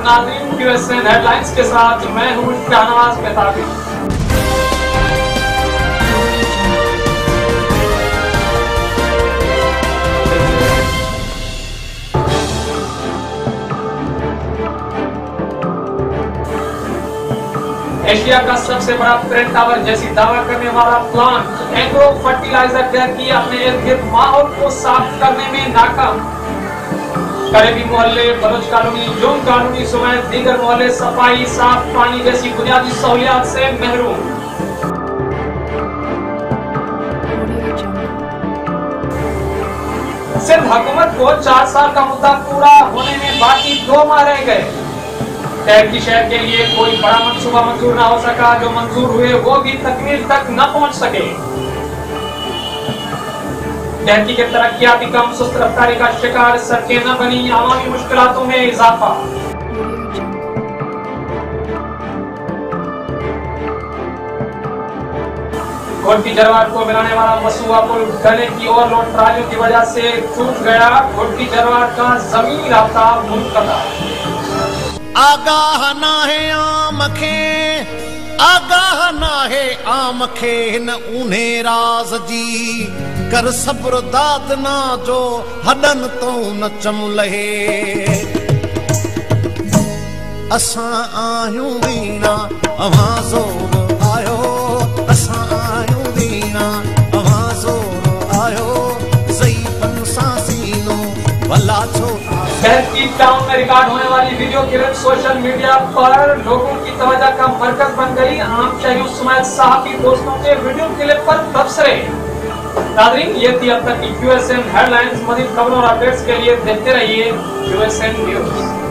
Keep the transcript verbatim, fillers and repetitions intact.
नाज़रीन, क्यूएसएन हेडलाइंस के साथ मैं हूं शाहनवाज मेहताबी। एशिया का सबसे बड़ा पेड़ टावर जैसी दावा करने वाला प्लांट एग्रो फर्टिलाइजर गैस की अपने इर्द गिर्द माहौल को साफ करने में नाकाम। करेबी मोहल्ले, बलोच कॉलोनी, जून कॉलोनी समेत दीगर मोहल्ले सफाई, साफ पानी जैसी बुनियादी सहूलियात से महरूम। सिंध हुकूमत को चार साल का मुद्दा पूरा होने में बाकी दो माह रह गए। टैक्सी शहर के लिए कोई बड़ा मंसूबा मंजूर न हो सका, जो मंजूर हुए वो भी तकमील तक न पहुंच सके। टैक्सी के तरक्याती कम सुस्त रफ्तारी का शिकार, सड़कें न बनी, आवामी मुश्किलातों में इजाफा। घोटी जरवार को मिलाने वाला मसूआ पुल गले की ओवरलोड ट्रालियों की वजह से टूट गया। घोटी जरवार का जमीनी रास्ता मुनक़ता। आगाह ना है आम खे, आगाह ना है आम खे न उन्हें राज जी, कर सब्र दात ना जो हडन तो न चमलहे। असां आयूं वीणा अवां ज़ोर आयो, असां आयूं वीणा अवां ज़ोर आयो, ज़ईफ़न सां सीनो भला छो। शहर की टाउन में रिकॉर्ड होने वाली वीडियो क्लिप सोशल मीडिया पर लोगों की तवज्जो का मरकज बन गई। आम शहरियों समेत सहाफ़ी दोस्तों के वीडियो क्लिप पर तबसरे। नाज़रीन, ये थी अब तक की क्यूएसएन हेडलाइंस। मज़ीद खबरों और अपडेट्स के लिए देखते रहिए क्यूएसएन न्यूज़।